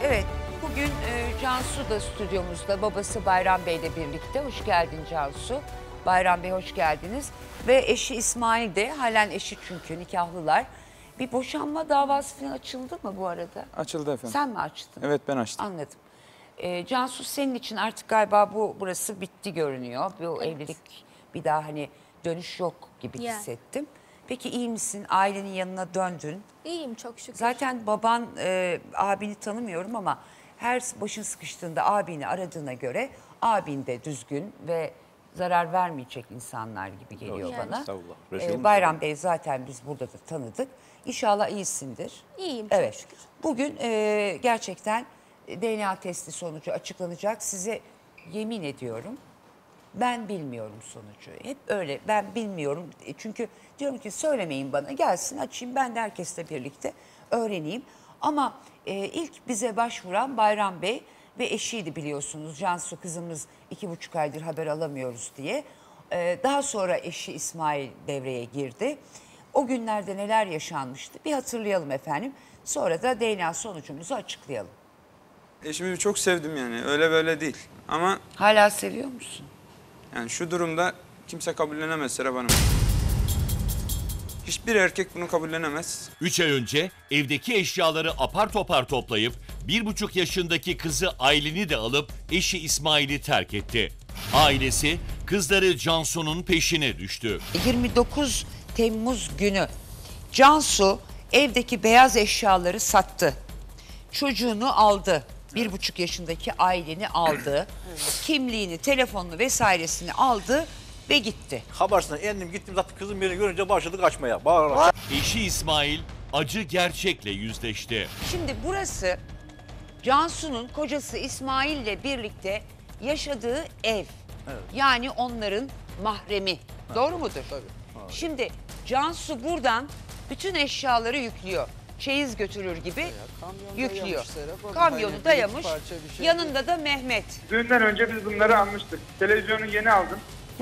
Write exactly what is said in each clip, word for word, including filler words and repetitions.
Evet, bugün e, Cansu da stüdyomuzda, babası Bayram Bey ile birlikte. Hoş geldin Cansu. Bayram Bey hoş geldiniz. Ve eşi İsmail de, halen eşi çünkü nikahlılar. Bir boşanma davası falan açıldı mı bu arada? Açıldı efendim. Sen mi açtın? Evet, ben açtım. Anladım. E, Cansu, senin için artık galiba bu burası bitti görünüyor. Bu Evet. evlilik bir daha hani dönüş yok gibi Yani. hissettim. Peki iyi misin? Ailenin yanına döndün. İyiyim çok şükür. Zaten baban, e, abini tanımıyorum ama her başın sıkıştığında abini aradığına göre abin de düzgün ve zarar vermeyecek insanlar gibi geliyor Yani. bana. Estağfurullah. E, Reşit Bayram Bey zaten biz burada da tanıdık. İnşallah iyisindir. İyiyim çok Evet. şükür. Bugün e, gerçekten D N A testi sonucu açıklanacak. Size yemin ediyorum, ben bilmiyorum sonucu. Hep öyle, ben bilmiyorum. E, Çünkü diyorum ki söylemeyin bana, gelsin açayım, ben de herkesle birlikte öğreneyim. Ama e, ilk bize başvuran Bayram Bey ve eşiydi biliyorsunuz. Cansu kızımız iki buçuk aydır haber alamıyoruz diye. E, daha sonra eşi İsmail devreye girdi. O günlerde neler yaşanmıştı bir hatırlayalım efendim. Sonra da D N A sonucumuzu açıklayalım. Eşimi çok sevdim yani, öyle böyle değil. Ama Hala seviyor musun? yani şu durumda kimse kabullenemez Serap Hanım. Hiçbir erkek bunu kabullenemez. Üç ay önce evdeki eşyaları apar topar toplayıp bir buçuk yaşındaki kızı Aylin'i de alıp eşi İsmail'i terk etti. Ailesi kızları Cansu'nun peşine düştü. yirmi dokuz Temmuz günü Cansu evdeki beyaz eşyaları sattı. Çocuğunu aldı. Bir buçuk yaşındaki Aylin'i aldı. Kimliğini, telefonunu vesairesini aldı ve gitti. Habersine endim gittim zaten kızım beni görünce başladı kaçmaya. Bağırarak. Eşi İsmail acı gerçekle yüzleşti. Şimdi burası Cansu'nun kocası İsmail ile birlikte yaşadığı ev. Yani onların mahremi. Doğru mudur? Tabii. Şimdi Cansu buradan bütün eşyaları yüklüyor. Çeyiz götürür gibi yüklüyor. Kamyonu dayamış. Yanında da Mehmet. Düğünden önce biz bunları almıştık. Televizyonu yeni aldım.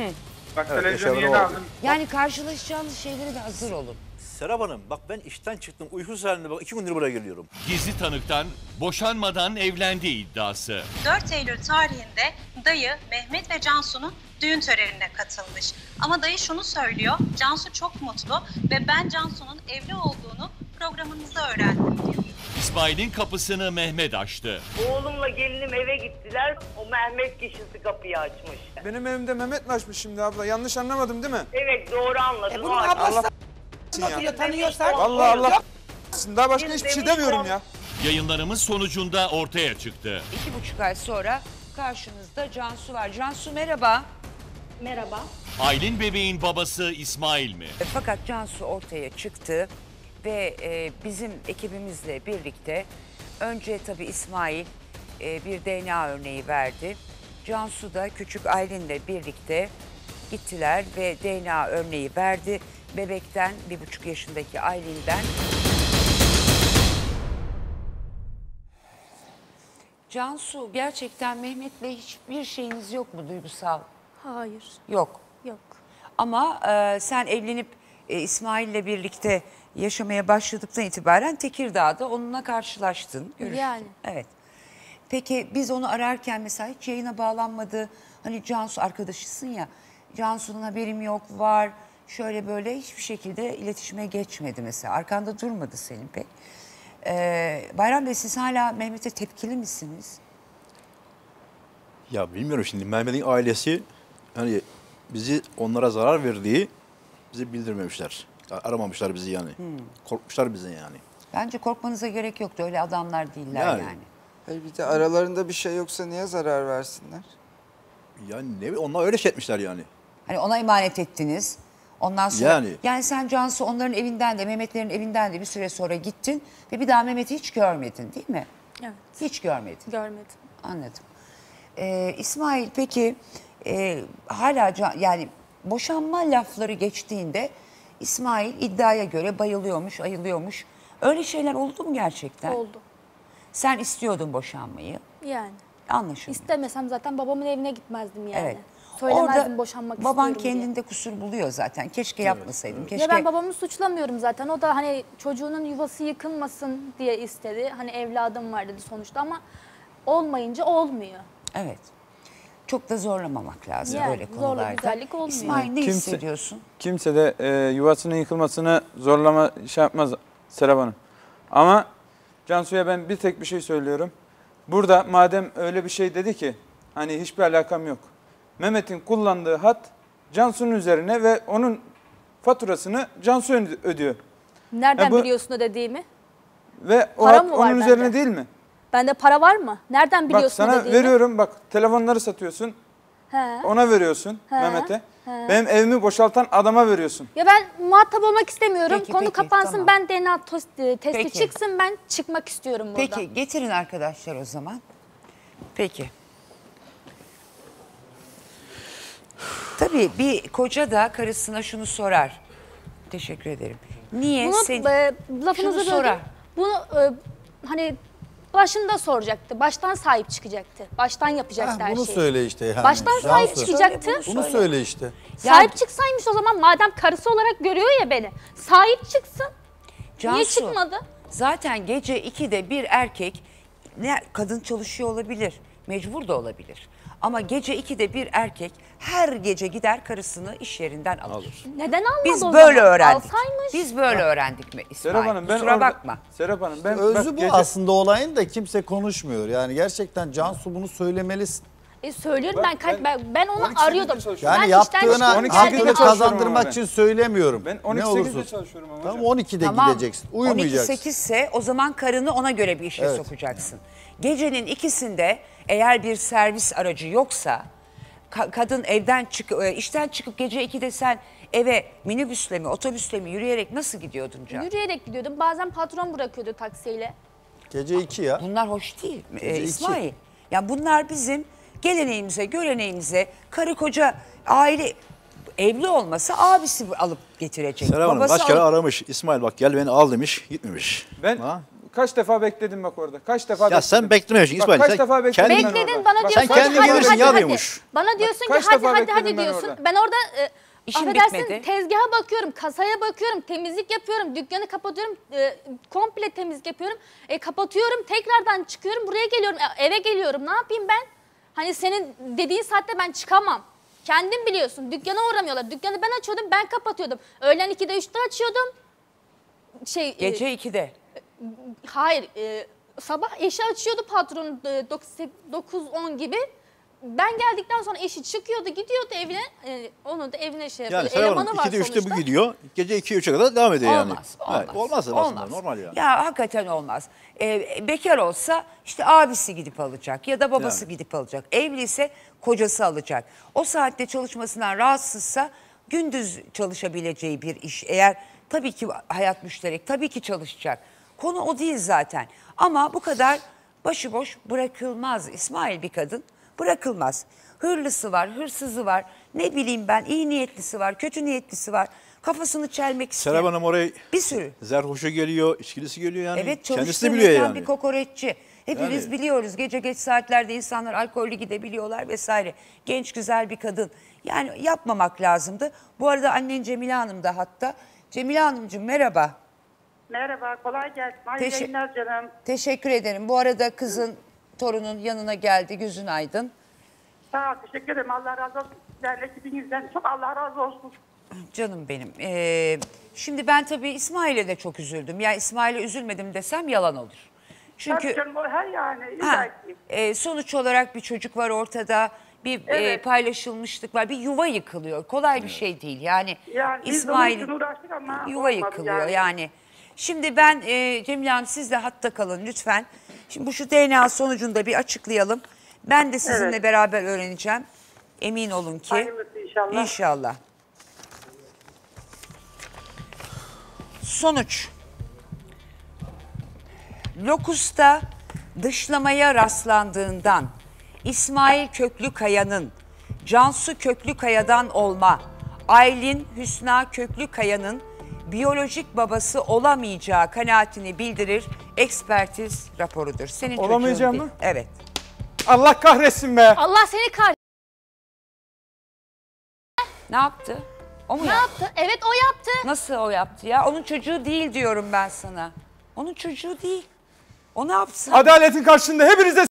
Bak Evet, televizyonu eşyaları yeni vardı. aldım. Yani karşılaşacağınız şeylere de hazır olun. Serap Hanım bak ben işten çıktım uykusuz halinde bak iki gündür buraya geliyorum. Gizli tanıktan boşanmadan evlendiği iddiası. dört Eylül tarihinde dayı Mehmet ve Cansu'nun düğün törenine katılmış. Ama dayı şunu söylüyor, Cansu çok mutlu ve ben Cansu'nun evli olduğunu programınızda öğrendim diyor. İsmail'in kapısını Mehmet açtı. Oğlumla gelinim eve gittiler. O Mehmet kişisi kapıyı açmış. Benim evimde Mehmet mi açmış şimdi abla? Yanlış anlamadım değil mi? Evet doğru anladın. E o bunun açmış. ablası Ya. tanıyorsak. Allah Allah. Daha başka hiçbir şey demiyorum ya. Yayınlarımız sonucunda ortaya çıktı. İki buçuk ay sonra karşınızda Cansu var. Cansu merhaba. Merhaba. Aylin bebeğin babası İsmail mi? E, Fakat Cansu ortaya çıktı ve e, bizim ekibimizle birlikte önce tabii İsmail e, bir D N A örneği verdi. Cansu da küçük Aylin'le birlikte gittiler ve D N A örneği verdi. Bebekten, bir buçuk yaşındaki Aylin'den. Cansu, gerçekten Mehmet'le hiçbir şeyiniz yok mu duygusal? Hayır. Yok. Yok. Ama e, sen evlenip e, İsmail'le birlikte yaşamaya başladıktan itibaren Tekirdağ'da onunla karşılaştın, görüştün. Yani. Evet. Peki biz onu ararken mesela hiç yayına bağlanmadı. Hani Cansu arkadaşısın ya. Cansu'nun haberim yok, var. Şöyle böyle hiçbir şekilde iletişime geçmedi mesela. Arkanda durmadı senin pek. Ee, Bayram Bey, siz hala Mehmet'e tepkili misiniz? Ya bilmiyorum şimdi Mehmet'in ailesi hani bizi onlara zarar verdiği bizi bildirmemişler. Aramamışlar bizi yani. Korkmuşlar bizi yani. Bence korkmanıza gerek yoktu. Öyle adamlar değiller yani. Yani. Hayır, bir de aralarında bir şey yoksa niye zarar versinler? Yani ne onlar öyle şey etmişler yani. Hani ona emanet ettiniz. Ondan sonra Yani. yani sen Cansu onların evinden de Mehmetlerin evinden de bir süre sonra gittin ve bir daha Mehmet'i hiç görmedin değil mi? Evet. Hiç görmedin. Görmedim. Anladım. Ee, İsmail peki e, hala can, yani boşanma lafları geçtiğinde İsmail iddiaya göre bayılıyormuş, ayılıyormuş. Öyle şeyler oldu mu gerçekten? Oldu. Sen istiyordun boşanmayı. Yani. Anlaşıldı. İstemesem zaten babamın evine gitmezdim yani. Evet. söylemezdim orada boşanmak baban istiyorum diye. kendinde kusur buluyor zaten. Keşke yapmasaydım. Keşke... Ya ben babamı suçlamıyorum zaten. O da hani çocuğunun yuvası yıkılmasın diye istedi. Hani evladım var dedi sonuçta ama olmayınca olmuyor. Evet. Çok da zorlamamak lazım Yani böyle zorla konularda. güzellik olmuyor. İsmail ne Kimse- hissediyorsun? Kimse de e, yuvasının yıkılmasını zorlama şey yapmaz Serap Hanım. Ama Cansu'ya ben bir tek bir şey söylüyorum. Burada madem öyle bir şey dedi ki hani hiçbir alakam yok. Mehmet'in kullandığı hat Cansu'nun üzerine ve onun faturasını Cansu öde- ödüyor. Nereden Ha, bu- biliyorsun o dediğimi? Ve o Para hat mı var onun üzerine bende? değil mi? Bende para var mı? Nereden Bak biliyorsun o sana dediğimi? veriyorum bak telefonları satıyorsun. He. Ona veriyorsun He, Mehmet'e. he. Benim evimi boşaltan adama veriyorsun. Ya ben muhatap olmak istemiyorum. Peki, Konu peki, kapansın. tamam. Ben D N A tos- e, testi Peki. çıksın. Ben çıkmak istiyorum buradan. Peki getirin arkadaşlar o zaman. Peki. Tabii bir koca da karısına şunu sorar. Teşekkür ederim. Niye Bunu sen e, Şunu lafınızı sorar. böldüm. Bunu e, hani başında soracaktı. Baştan sahip çıkacaktı. Baştan yapacaktı Heh, her bunu şeyi. söyle işte yani. Baştan Cansu. sahip çıkacaktı. Söyle Bunu söyle işte. Sahip çıksaymış o zaman madem karısı olarak görüyor ya beni. Sahip çıksın. Niye Cansu, çıkmadı? zaten gece ikide bir erkek, ne kadın çalışıyor olabilir, mecbur da olabilir. Ama gece ikide bir erkek her gece gider karısını iş yerinden alır. Neden almadı Biz o böyle zaman? öğrendik. Alsaymış. Biz böyle öğrendik mi İsmail? Serap Hanım ben Kusura orada- bakma. Serap Hanım ben Özü bak, bu gece- aslında olayın da kimse konuşmuyor. Yani gerçekten Cansu bunu söylemelisin. E söylüyorum Ben- ben ben, ben ben, ben onu on iki sekizde arıyordum. çalışıyorum. Yani ben işten yaptığına çıktım, on iki geldim. sekizde hakkını çalışıyorum kazandırmak ama ben. için söylemiyorum. Ben ne on iki olursa sekizde olsun. çalışıyorum ama Tamam hocam. on ikide Tamam. gideceksin. Uyumayacaksın. on iki sekiz ise o zaman karını ona göre bir işe Evet. sokacaksın. Gecenin ikisinde eğer bir servis aracı yoksa ka- kadın evden çık e, işten çıkıp gece ikide sen eve minibüsle mi otobüsle mi yürüyerek nasıl gidiyordun Can? Yürüyerek gidiyordum. Bazen patron bırakıyordu taksiyle. Gece iki ya. Bunlar hoş değil e, Gece iki. İsmail. Ya bunlar bizim geleneğimize, göreneğimize, karı koca aile evli olmasa abisi alıp getirecek. Serap Hanım babası kaç kere alıp- aramış. İsmail bak gel beni al demiş. Gitmemiş. Ben Ha? kaç defa bekledim bak orada. Kaç defa Ya bekledim. sen beklememişsin Bak, İsmail. kaç Sen defa bekledim kendin- ben Bekledin orada. bana Bak, diyorsun sen ki kendin hadi gelirsin, hadi yanıyormuş. hadi. Bana diyorsun kaç ki hadi defa hadi bekledim hadi ben diyorsun. orada. Ben orada e, İşim affedersin bitmedi. tezgaha bakıyorum, kasaya bakıyorum, temizlik yapıyorum, dükkanı kapatıyorum, e, komple temizlik yapıyorum. E, kapatıyorum, tekrardan çıkıyorum, buraya geliyorum, e, eve geliyorum. Ne yapayım ben? Hani senin dediğin saatte ben çıkamam. Kendin biliyorsun. Dükkana uğramıyorlar. Dükkanı ben açıyordum, ben kapatıyordum. Öğlen ikide üçte açıyordum. Şey, e, Gece ikide. hayır, e, sabah eşi açıyordu patronun e, dokuz on gibi. Ben geldikten sonra eşi çıkıyordu, gidiyordu evine. E, onun da evine şey yapıyordu. Yani Serap Elemanı Hanım var ikide üçte sonuçta. bu gidiyor. Gece iki üçe kadar devam ediyor yani. Olmaz, olmaz. Evet, olmaz aslında normal yani. Ya hakikaten olmaz. Ee, bekar olsa işte abisi gidip alacak ya da babası Yani. gidip alacak. Evli ise kocası alacak. O saatte çalışmasından rahatsızsa gündüz çalışabileceği bir iş. Eğer tabii ki hayat müşterek, tabii ki çalışacak. Konu o değil zaten. Ama bu kadar başıboş bırakılmaz İsmail bir kadın. Bırakılmaz. Hırlısı var, hırsızı var. Ne bileyim ben iyi niyetlisi var, kötü niyetlisi var. Kafasını çelmek isteyen. Serap Hanım orayı Bir sürü. zerhoşu geliyor, içkilisi geliyor yani. Evet, Kendisi de çalıştığı biliyor mekan yani. bir kokoreççi. Hepimiz Yani. biliyoruz gece geç saatlerde insanlar alkollü gidebiliyorlar vesaire. Genç güzel bir kadın. Yani yapmamak lazımdı. Bu arada annen Cemile Hanım da hatta. Cemile Hanımcığım merhaba. Merhaba, kolay gelsin. Hayırlı Teşe- yayınlar canım. Teşekkür ederim. Bu arada kızın, torunun yanına geldi. Gözün aydın. Sağ ol, teşekkür ederim. Allah razı olsun. Sizlerle ekibinizden çok Allah razı olsun. Canım benim. Ee, şimdi ben tabii İsmail'e de çok üzüldüm. Ya İsmail'e üzülmedim desem yalan olur. Çünkü Tabii canım, o her yani. Ha, illaki. e, sonuç olarak bir çocuk var ortada, bir e, Evet. paylaşılmışlık var, bir yuva yıkılıyor. Kolay bir şey değil. Yani, Yani biz İsmail onun için uğraştık ama yuva olmadı yıkılıyor yani. yani. Şimdi ben e, Cemile Hanım siz de hatta kalın lütfen. Şimdi bu şu D N A sonucunu da bir açıklayalım. Ben de sizinle Evet. beraber öğreneceğim. Emin olun ki. Hayırlısı inşallah. İnşallah. Sonuç. Lokus'ta dışlamaya rastlandığından İsmail Köklükaya'nın Cansu Köklükaya'dan olma Aylin Hüsna Köklükaya'nın biyolojik babası olamayacağı kanaatini bildirir ekspertiz raporudur. Senin çocuğun Olamayacağım değil. mı? Evet. Allah kahretsin be. Allah seni kar. Ne yaptı? O mu Ne yaptı? yaptı? Evet o yaptı. Nasıl o yaptı ya? Onun çocuğu değil diyorum ben sana. Onun çocuğu değil. O ne yapsın? Adaletin karşısında hepinize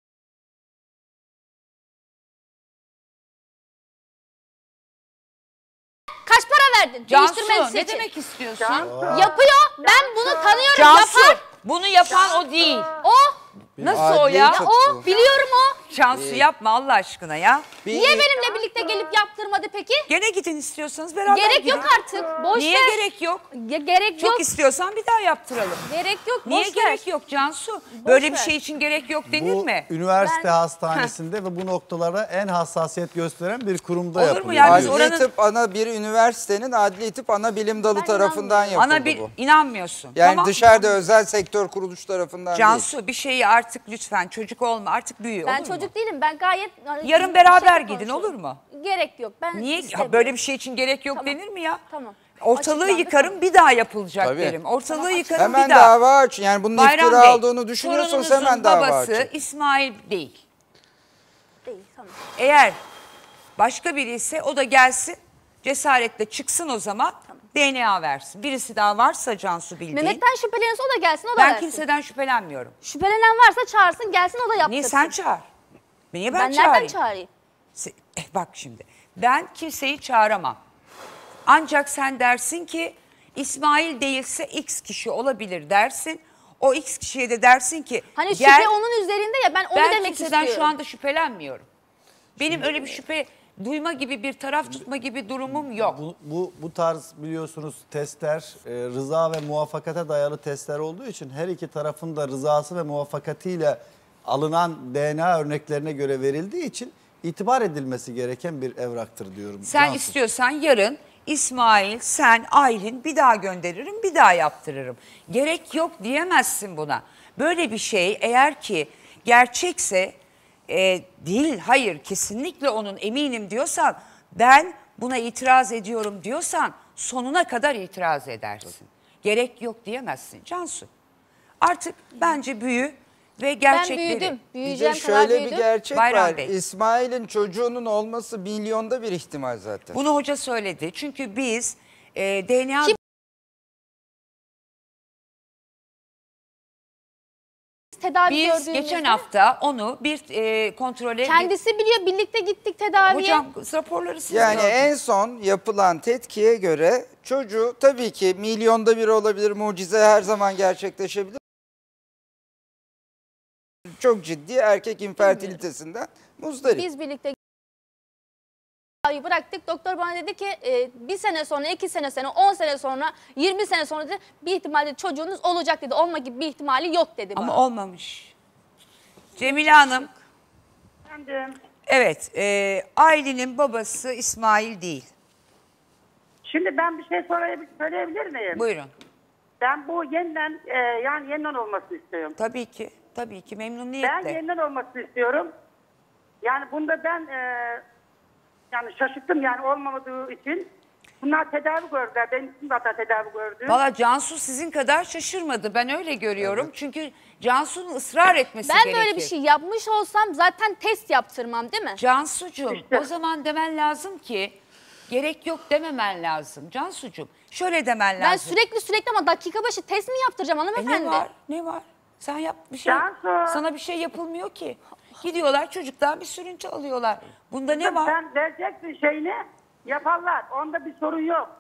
Kaç para verdin? Cansu Değiştirmesi ne için. demek istiyorsun? Yapıyor. Ben bunu tanıyorum. Cansu Yapar. bunu yapan o değil. O. Nasıl o Adliye ya? çatı. O. Biliyorum o. Cansu yapma Allah aşkına ya. Niye benimle birlikte gelip yaptırmadı peki? Gene gidin istiyorsanız beraber Gerek gidin. yok artık. Boş Niye ver. gerek yok? Ya, gerek Çok yok. istiyorsan bir daha yaptıralım. Gerek yok. Niye boş gerek ver. yok Cansu? Böyle bir ver. şey için gerek yok denir Bu mi? üniversite Ben- hastanesinde ve bu noktalara en hassasiyet gösteren bir kurumda Olur mu yapılıyor. ya? Biz Adli oranın- tıp ana bir üniversitenin adli tıp ana bilim dalı Ben tarafından yapıldı Ana bir bu. inanmıyorsun. Yani Tamam. dışarıda özel sektör kuruluş tarafından değil. Cansu bir şeyi artık lütfen çocuk olma artık büyü Ben olur mu? çocuk değilim. Ben gayet... Yarın bir beraber şekilde gidin konuşuyorum. olur mu? Gerek yok. Ben Niye? istemiyorum. Ya böyle bir şey için gerek yok Tamam. denir mi ya? Tamam. Ortalığı Açıklandı, yıkarım tamam. bir daha yapılacak Tabii. derim. Ortalığı Tamam, yıkarım Hemen bir daha. dava aç. Yani bunun Bayram iftira Bey, olduğunu düşünüyorsanız torununuzun hemen dava babası açın. İsmail değil. Değil. Tamam. Eğer başka biri ise o da gelsin cesaretle çıksın o zaman D N A versin. Birisi daha varsa Cansu bildiğin. Mehmet'ten şüpheleniyorsa o da gelsin, o da ben versin. kimseden şüphelenmiyorum. Şüphelenen varsa çağırsın, gelsin o da yaptırsın. Niye sen çağır? Niye ben, Ben çağırayım? nereden çağırayım? Se- eh, bak şimdi ben kimseyi çağıramam. Ancak sen dersin ki İsmail değilse X kişi olabilir dersin. O X kişiye de dersin ki Hani gel. şüphe onun üzerinde ya, ben onu Ben demek kimseden istiyorum. şu anda şüphelenmiyorum. Benim öyle bir şüphe duyma gibi bir taraf tutma gibi durumum yok. Bu, bu, bu tarz biliyorsunuz testler e, rıza ve muvaffakata dayalı testler olduğu için her iki tarafın da rızası ve muvaffakatıyla alınan D N A örneklerine göre verildiği için itibar edilmesi gereken bir evraktır diyorum. Sen Cansu. istiyorsan yarın İsmail, sen, Aylin bir daha gönderirim, bir daha yaptırırım. Gerek yok diyemezsin buna. Böyle bir şey eğer ki gerçekse e, değil, hayır kesinlikle onun eminim diyorsan, ben buna itiraz ediyorum diyorsan sonuna kadar itiraz edersin. Gerek yok diyemezsin Cansu. Artık bence büyü ve Ben gerçekleri. büyüdüm. Bir de Büyüyeceğim kadar şöyle büyüdüm. bir gerçek Bayram var. Bey. İsmail'in çocuğunun olması milyonda bir ihtimal zaten. Bunu hoca söyledi. Çünkü biz e, D N A... Kim- Tedavi Biz gördüğümüzde geçen hafta onu bir e, kontrole... kendisi biliyor, birlikte gittik tedaviye. Hocam raporları siz Yani gördünüz. en son yapılan tetkiye göre çocuğu tabii ki milyonda bir olabilir, mucize her zaman gerçekleşebilir. Çok ciddi erkek infertilitesinden muzdarip. Biz birlikte tedaviyi bıraktık. Doktor bana dedi ki e, bir sene sonra, iki sene sonra, on sene sonra, yirmi sene sonra dedi, bir ihtimalle çocuğunuz olacak dedi. Olma gibi bir ihtimali yok dedi bana. Ama olmamış. Cemile Hanım, Efendim, evet e, Aylin'in babası İsmail değil. şimdi ben bir şey sorayım- söyleyebilir miyim? Buyurun. Ben bu yeniden e, yani yeniden olmasını istiyorum. Tabii ki, tabii ki Ben memnuniyetle. yeniden olmasını istiyorum. Yani bunda ben e, yani şaşırttım yani olmamadığı için. Bunlar tedavi gördüler. Benim için zaten tedavi gördü. Valla Cansu sizin kadar şaşırmadı. Ben öyle görüyorum. Çünkü Cansu'nun ısrar etmesi Ben gerekir. böyle bir şey yapmış olsam zaten test yaptırmam değil mi? Cansucuğum İşte. o zaman demen lazım ki gerek yok dememen lazım. Cansucuğum şöyle demen Ben lazım. sürekli sürekli ama dakika başı test mi yaptıracağım E hanımefendi? ne var? Ne var? Sen yap bir şey. Cansu. Sana bir şey yapılmıyor ki. Gidiyorlar çocuktan bir sürüntü alıyorlar. Bunda ne var? Sen vereceksin şeyini yaparlar. Onda bir sorun yok.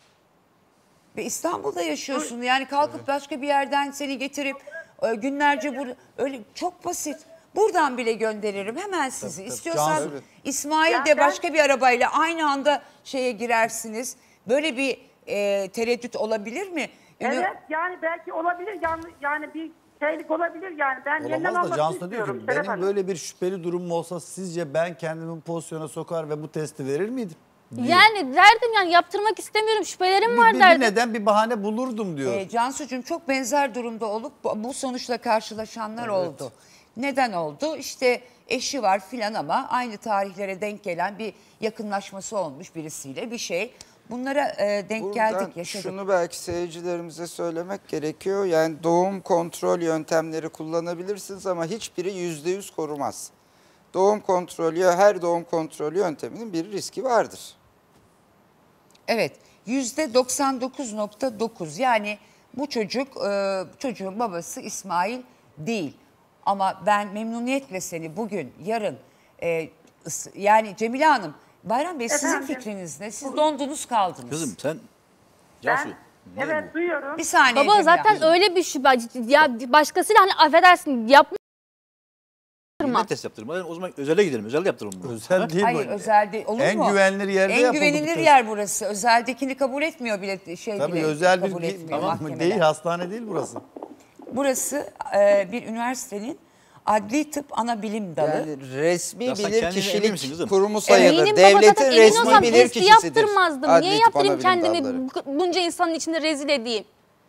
Ve İstanbul'da yaşıyorsun. Yani kalkıp başka bir yerden seni getirip e, günlerce burada öyle çok basit. Buradan bile gönderirim hemen sizi. tabii. İstiyorsan Cansu. İsmail Ya de ben- başka bir arabayla aynı anda şeye girersiniz. Böyle bir e, tereddüt olabilir mi? Ünü- Evet yani belki olabilir yani, yani bir şeylik olabilir yani. Ben yeniden Olamaz da olmasını Cansu diyor istiyorum. ki Serap benim Hanım. böyle bir şüpheli durumum olsa sizce ben kendimi bu pozisyona sokar ve bu testi verir miydim? Diyor. Yani derdim yani yaptırmak istemiyorum, şüphelerim bir, var bir, bir derdim. neden bir bahane bulurdum diyor. E, Cansucuğum çok benzer durumda olup bu bu sonuçla karşılaşanlar oldu. Neden oldu? İşte eşi var filan ama aynı tarihlere denk gelen bir yakınlaşması olmuş birisiyle bir şey. Bunlara e, denk Buradan geldik, yaşadık. şunu belki seyircilerimize söylemek gerekiyor. Yani doğum kontrol yöntemleri kullanabilirsiniz ama hiçbiri yüzde yüz korumaz. Doğum kontrolü, her doğum kontrolü yönteminin bir riski vardır. Evet, yüzde doksan dokuz nokta dokuz yani bu çocuk e, çocuğun babası İsmail değil. Ama ben memnuniyetle seni bugün, yarın e, ıs- yani Cemile Hanım, Bayram Bey sizin Efendim? fikriniz ne? Siz dondunuz kaldınız. Kızım sen Cansu. Ben, ne evet bu? duyuyorum. Bir saniye Baba Cemile zaten Hanım. öyle bir şüphe. Ya başkasıyla hani affedersin yapma. Yine test yaptırma. O zaman özele gidelim. Özelde yaptıralım bunu. Özel değil Hayır bu. özel değil. Olur En mu? güvenilir yerde En yapıldı bu güvenilir test. yer burası. Özeldekini kabul etmiyor bile şey Tabii bile özel bir kabul değil, etmiyor tamam mı? mahkemeler. Değil, hastane değil burası. Burası e, bir üniversitenin adli tıp ana bilim dalı. Yani resmi Ya sen bilir kendine emin misin kişilik kızım? kurumu sayılır. Eminim baba, Devletin zaten emin resmi olsam bilir testi kişisidir. yaptırmazdım. Adli Niye tıp yaptırayım ana bilim kendimi dalları. bu- bunca insanın içinde rezil edeyim?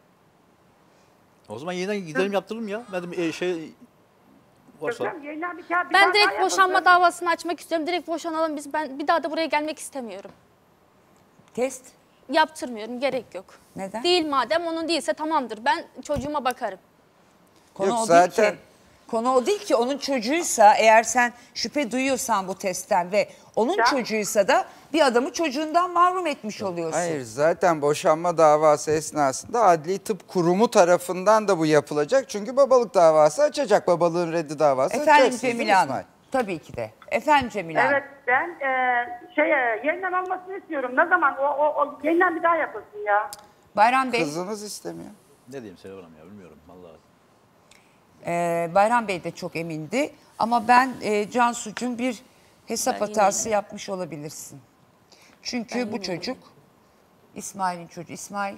O zaman yeniden gidelim yaptıralım ya. Ben de e, şey varsa. Hocam, yeniden bir kağıt- bir Ben daha direkt daha boşanma yapılsın. davasını açmak istiyorum. Direkt boşanalım biz. Ben bir daha da buraya gelmek istemiyorum. Test Yaptırmıyorum. Gerek yok. neden? Değil madem onun değilse tamamdır. Ben çocuğuma bakarım. Konu Yok, o zaten- değil ki. Konu o değil ki. Onun çocuğuysa eğer sen şüphe duyuyorsan bu testten ve onun Ya- çocuğuysa da bir adamı çocuğundan mahrum etmiş oluyorsun. Hayır, zaten boşanma davası esnasında adli tıp kurumu tarafından da bu yapılacak. Çünkü babalık davası açacak. Babalığın reddi davası Efendim açacaksınız, değil mi Cemile Hanım. İsmail? Tabii ki de. Efendim Cemile Hanım. Evet ben e, şey e, yeniden olmasını istiyorum. Ne zaman o, o, o yeniden bir daha yapılsın ya. Bayram Bey. Kızınız istemiyor. Ne diyeyim Serap Hanım ya bilmiyorum vallahi. Ee, Bayram Bey de çok emindi. Ama ben e, Cansu'cum bir hesap Ben hatası eminim. yapmış olabilirsin. Çünkü bu çocuk İsmail'in çocuğu. İsmail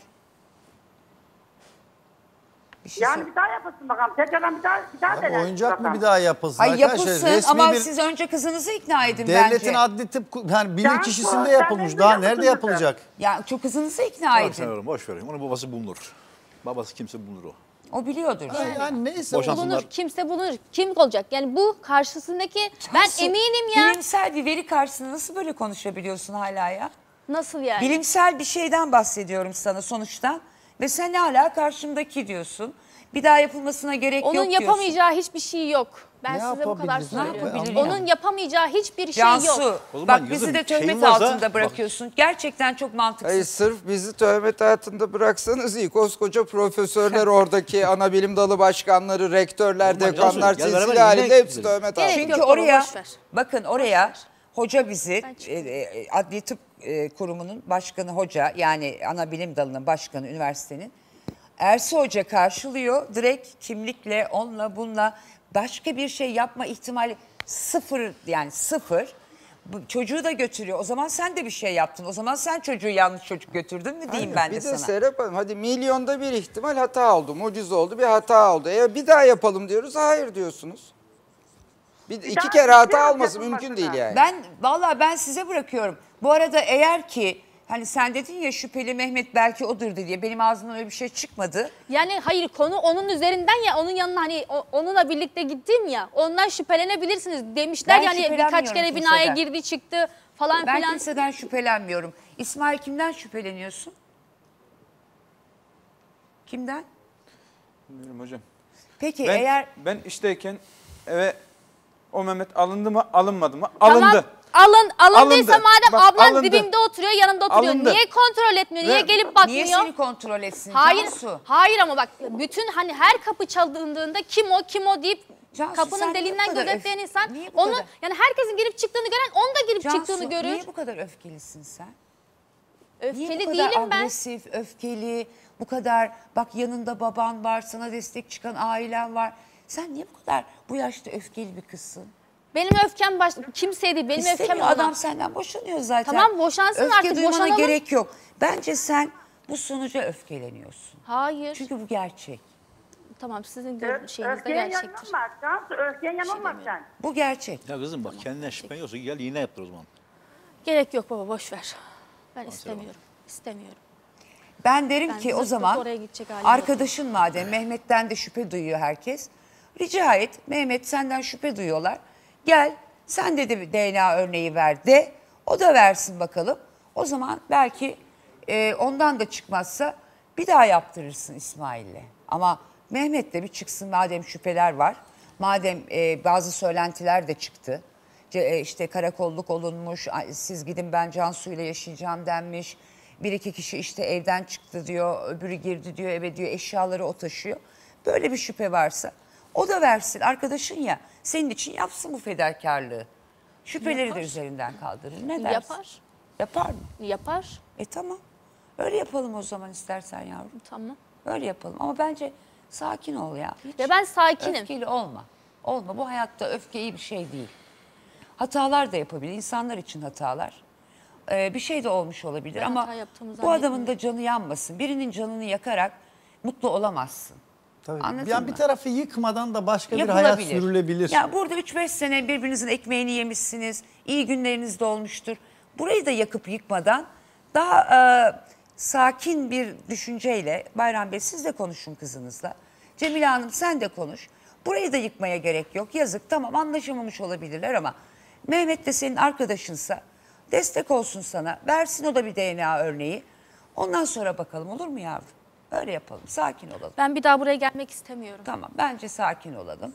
bir şey Yani söyle- bir daha yapılsın bakalım. Tekrardan bir daha bir daha Ya denesin oyuncak mı bakalım. bir daha yapılsın? Ay Arkadaşlar, yapılsın resmi ama bir siz önce kızınızı ikna edin devletin bence. adli tıp ku- yani bilir Cansu, kişisinde sen yapılmış. de Daha yapın nerede kızım. yapılacak? Ya çok kızınızı ikna Tamam edin. Serap Hanım boş verin. Onun babası bulunur. Babası kimse bulunur o. O biliyordur. Yani, yani neyse. Boşansınlar. Bulunur. Kimse bulunur. Kim olacak? Yani bu karşısındaki ben Cansu, eminim ya. Bilimsel bir veri karşısında nasıl böyle konuşabiliyorsun hala ya? Nasıl yani? Bilimsel bir şeyden bahsediyorum sana sonuçta. Ve sen hala karşımdaki diyorsun. Bir daha yapılmasına gerek Onun yok diyorsun. yapamayacağı hiçbir şey yok. Ben Ne size bu kadar yapabilir? Ne söylüyorum. yapabilir Onun yani? yapamayacağı hiçbir şey Cansu, yok. O zaman bak kızım, bizi de töhmet şeyin varsa- altında bırakıyorsun. Gerçekten çok mantıksız. Hayır, sırf bizi töhmet altında bıraksanız iyi. Koskoca profesörler, oradaki ana bilim dalı başkanları, rektörler, Olmaz Cansu, dekanlar, gel beraber silsile halinde yine hepsi gidelim. töhmet Gerek altında. Çünkü yok baba, oraya, boş ver. bakın oraya hoca bizi, Ben e, çıkayım. e, Adli Tıp e, Kurumu'nun başkanı hoca, yani ana bilim dalının başkanı üniversitenin, Ersi Hoca karşılıyor. Direkt kimlikle, onunla bununla başka bir şey yapma ihtimali sıfır, yani sıfır. Bu çocuğu da götürüyor. O zaman sen de bir şey yaptın. O zaman sen çocuğu yanlış çocuk götürdün mü diyeyim ben Bir de de sana. Serap Hanım, hadi milyonda bir ihtimal hata oldu, mucize oldu, bir hata oldu. E bir daha yapalım diyoruz, hayır diyorsunuz. Bir, iki daha- kere bir hata daha olması yapılmasına. mümkün değil yani. Ben vallahi ben size bırakıyorum. Bu arada eğer ki hani sen dedin ya şüpheli Mehmet belki odur diye, benim ağzımdan öyle bir şey çıkmadı. Yani hayır, konu onun üzerinden ya, onun yanına hani o- onunla birlikte gittim ya, ondan şüphelenebilirsiniz demişler. Ben Yani birkaç şüphelenmiyorum kere binaya kimseden. girdi çıktı falan Ben filan. kimseden şüphelenmiyorum. İsmail, kimden şüpheleniyorsun? Kimden? Bilmiyorum hocam. Peki Ben, eğer ben işteyken eve o Mehmet alındı mı alınmadı mı? Tamam, Alındı. alın, alındıysa Alındı. madem Bak, ablan alındı. dibimde oturuyor, yanımda oturuyor. Alındı. Niye kontrol etmiyor? Niye Ve- gelip bakmıyor? niye seni kontrol etsin Hayır, Cansu? hayır ama bak bütün hani her kapı çaldığında kim o kim o deyip Cansu, sen kapının niye deliğinden bu kadar gözetleyen öf- insan niye bu onu kadar- yani herkesin girip çıktığını gören onun da girip Cansu, çıktığını görür. niye bu kadar öfkelisin sen? Niye Öfkeli bu kadar değilim ben. agresif, öfkeli, bu kadar bak yanında baban var, sana destek çıkan ailen var. Sen niye bu kadar bu yaşta öfkeli bir kızsın? Benim öfkem baş kimseye değil. Benim öfkem İstemiyor, ona. adam senden boşanıyor zaten. Tamam, boşansın Öfke artık, duymana boşanalım. gerek yok. Bence sen bu sonuca öfkeleniyorsun. Hayır. Çünkü bu gerçek. Tamam, sizin Ö- gör- şeyiniz de Öfkeyen gerçektir. yanılmaz. Cansu öfkeyen yanılmaz demiyorum. sen. Bu gerçek. Ya kızım bak kendinden şüphen yoksa gel yine yaptır o zaman. Gerek yok baba, boş ver. Ben istemiyorum. İstemiyorum. Ben derim Ben ki o zırt pırt zaman oraya gidecek halim yok. arkadaşın madem Mehmet'ten de şüphe duyuyor herkes. Rica et, Mehmet senden şüphe duyuyorlar. Gel sen de, de D N A örneği ver de, o da versin bakalım. O zaman belki e, ondan da çıkmazsa bir daha yaptırırsın İsmail'le. Ama Mehmet de bir çıksın madem şüpheler var. Madem e, bazı söylentiler de çıktı. Ce- e, işte karakolluk olunmuş, ay, siz gidin ben Cansu ile yaşayacağım denmiş. Bir iki kişi işte evden çıktı diyor, öbürü girdi diyor eve diyor, eşyaları o taşıyor. Böyle bir şüphe varsa o da versin. Arkadaşın ya, senin için yapsın bu fedakarlığı. Şüpheleri Yapar. de üzerinden kaldırır. Ne dersin? Yapar. Yapar mı? Yapar. E tamam. Öyle yapalım o zaman istersen yavrum. Tamam. Öyle yapalım. Ama bence sakin ol ya. Hiç Ve ben sakinim. öfkeli olma. Olma. Bu hayatta öfke iyi bir şey değil. Hatalar da yapabilir. İnsanlar için hatalar. Ee, bir şey de olmuş olabilir Ben ama hata yaptığımı bu adamın zannetmiyorum. da canı yanmasın. Birinin canını yakarak mutlu olamazsın. Tabii. Anladın yani mı? bir tarafı yıkmadan da başka bir hayat sürülebilir. Ya burada üç beş sene birbirinizin ekmeğini yemişsiniz. İyi günleriniz de olmuştur. Burayı da yakıp yıkmadan daha e, sakin bir düşünceyle Bayram Bey siz de konuşun kızınızla. Cemile Hanım sen de konuş. Burayı da yıkmaya gerek yok. Yazık tamam anlaşamamış olabilirler ama Mehmet de senin arkadaşınsa destek olsun sana. Versin o da bir D N A örneği. Ondan sonra bakalım olur mu yavrum? Öyle yapalım. Sakin olalım. Ben bir daha buraya gelmek istemiyorum. Tamam bence sakin olalım.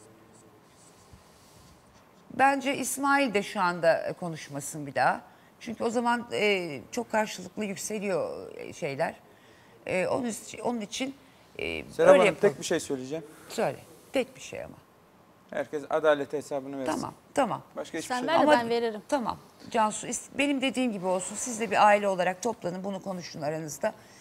Bence İsmail de şu anda konuşmasın bir daha. Çünkü o zaman e, çok karşılıklı yükseliyor şeyler. E, onun için, onun için e, Serap öyle Hanım yapalım. tek bir şey söyleyeceğim. Söyle. Tek bir şey ama. Herkes adalet hesabını versin. Tamam. Tamam. Başka hiçbir Sen şey ver değil. de ben veririm. Tamam. Cansu is- benim dediğim gibi olsun. Siz de bir aile olarak toplanın bunu konuşun aranızda.